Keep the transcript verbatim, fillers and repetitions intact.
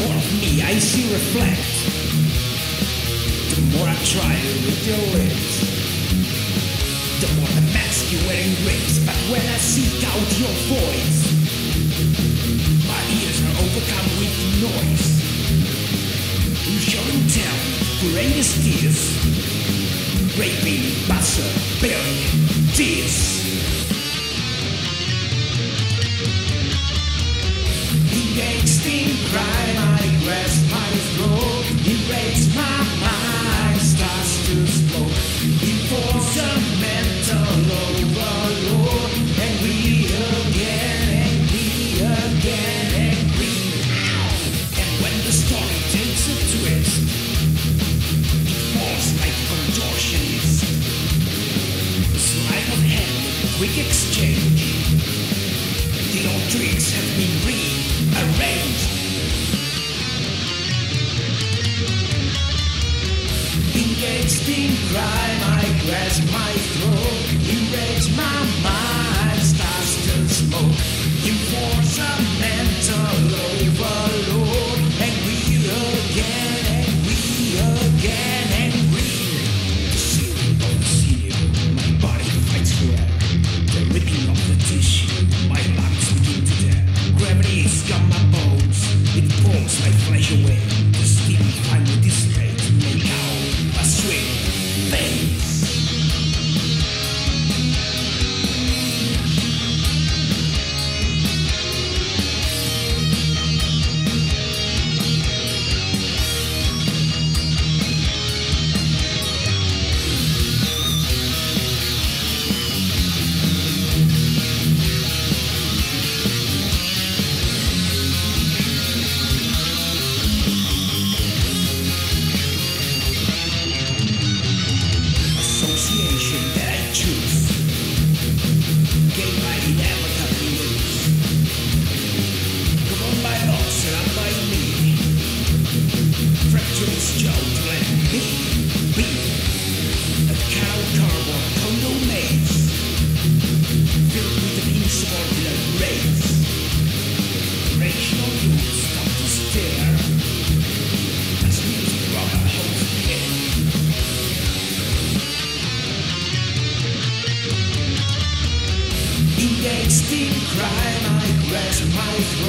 more of me I see reflect, the more I try to read your lips, the more the mask you're wearing breaks. But when I seek out your voice, my ears are overcome with noise. You show and tell, horrendous tears, raping, buzzer, bury, tears. Engaged in crime, I grasp my throat. Erase my mind, starts to smoke. Enforce a mental overload. Angry again, angry again, angry. And when the story takes a twist, it falls like contortionist. Sleight of hand, quick exchange. The old tricks have been rearranged. Engaged in crime, I grasp my throat. Erase my mind, starts to smoke. Enforce a mental overload. Angry again, angry again, angry. The ceiling of the ceiling, my body fights forever. The ripping of the tissue, my lungs begin to dare. Gravity is got my bones, it pulls my flesh away. The steam finally dissipate to make out a sweet face. That I choose, gave my inevitable lose. Governed by laws set up by me, fractured its jaw to let me be a cow cardboard condo maze, filled with an insubordinate race. Rational youths come to stare as music rubber holds the air. Engaged in crime, I grasp my